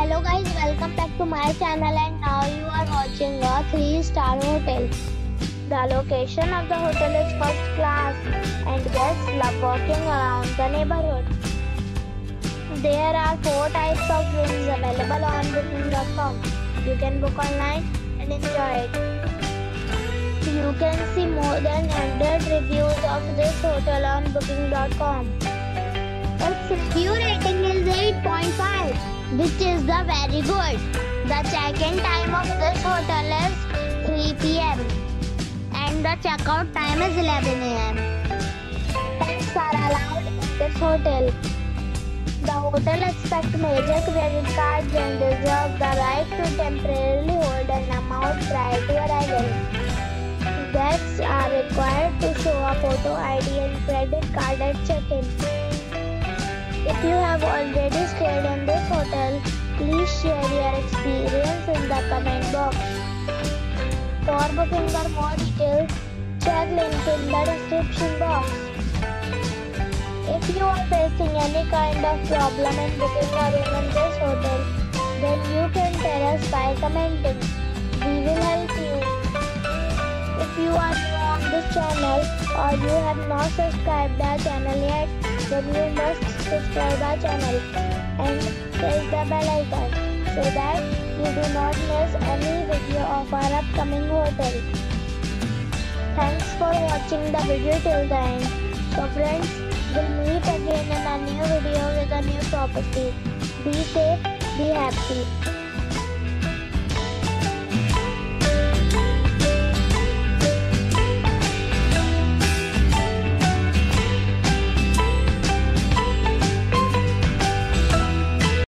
Hello guys, welcome back to my channel and now you are watching a 3-star hotel. The location of the hotel is first class and guests love walking around the neighborhood. There are 4 types of rooms available on booking.com. You can book online and enjoy it. You can see more than 100 reviews of this hotel on booking.com. Its review rating is 8.5, which is the very good. The check-in time of this hotel is 3 p.m. and the check-out time is 11 a.m. Pets are allowed in this hotel. The hotel accepts major credit cards and reserves the right to temporarily hold an amount prior to arrival. Guests are required to show a photo ID and credit card at check-in. If you have already stayed in this hotel, please share your experience in the comment box. For booking or more details, check link in the description box. If you are facing any kind of problem in booking a room in this hotel, then you can tell us by commenting. We will help you. If you are new on this channel or you have not subscribed our channel yet, then you must subscribe our channel and press the bell icon so that you do not miss any video of our upcoming hotel. Thanks for watching the video till the end. So friends, we'll meet again in a new video with a new property. Be safe, be happy.